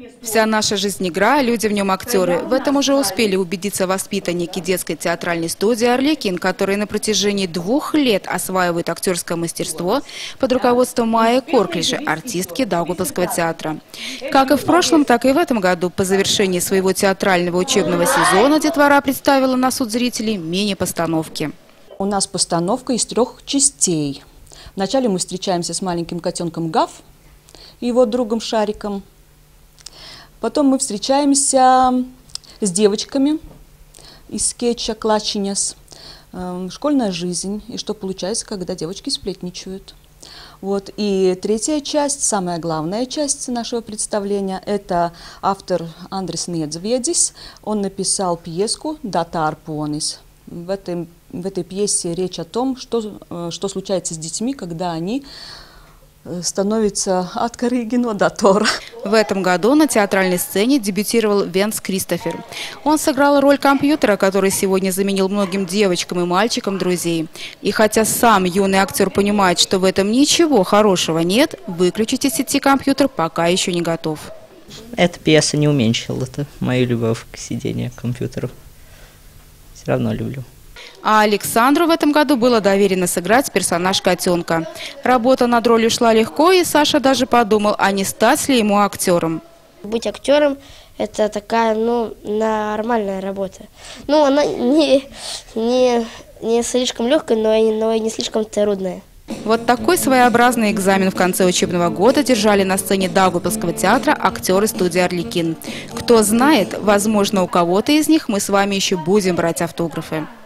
Вся наша жизнь игра, люди в нем актеры. В этом уже успели убедиться воспитанники детской театральной студии «Арлекин», которые на протяжении 2 лет осваивают актерское мастерство под руководством Майи Корклиши, артистки Даугавпилского театра. Как и в прошлом, так и в этом году по завершении своего театрального учебного сезона детвора представила на суд зрителей мини-постановки. У нас постановка из 3 частей. Вначале мы встречаемся с маленьким котенком Гав и его другом Шариком. Потом мы встречаемся с девочками из скетча «Клачинес», школьная жизнь и что получается, когда девочки сплетничают. Вот. И 3-я часть, самая главная часть нашего представления, это автор Андрис Недзведис. Он написал пьеску «Дата Арпонис». В этой пьесе речь о том, что случается с детьми, когда они становится от Корригино до Тора. В этом году на театральной сцене дебютировал Венс Кристофер. Он сыграл роль компьютера, который сегодня заменил многим девочкам и мальчикам друзей. И хотя сам юный актер понимает, что в этом ничего хорошего нет, выключить из сети компьютер пока еще не готов. Эта пьеса не уменьшила мою любовь к сидению к компьютеру. Все равно люблю. А Александру в этом году было доверено сыграть персонаж котенка. Работа над ролью шла легко, и Саша даже подумал, а не стать ли ему актером. Быть актером – это такая, нормальная работа. Она не слишком легкая, но и не слишком трудная. Вот такой своеобразный экзамен в конце учебного года держали на сцене Даугавпилского театра актеры студии «Арлекин». Кто знает, возможно, у кого-то из них мы с вами еще будем брать автографы.